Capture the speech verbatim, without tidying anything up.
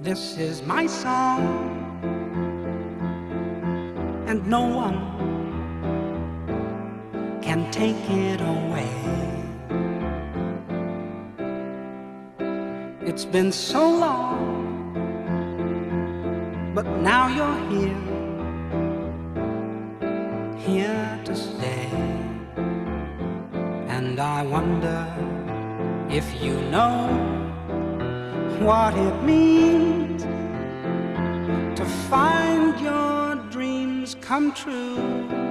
This is my song, and no one can take it away. It's been so long, but now you're here, here to stay. And I wonder if you know what it means to find your dreams come true.